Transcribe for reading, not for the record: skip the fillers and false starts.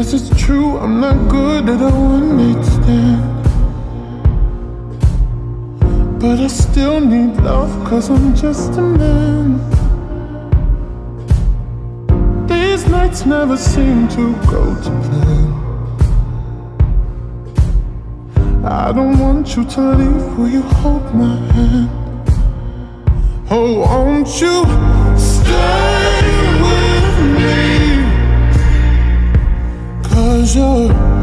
Yes, it's true, I'm not good at a one-night stand, but I still need love, 'cause I'm just a man. These nights never seem to go to plan. I don't want you to leave, will you hold my hand? Oh, won't you stay with me? 'Cause you're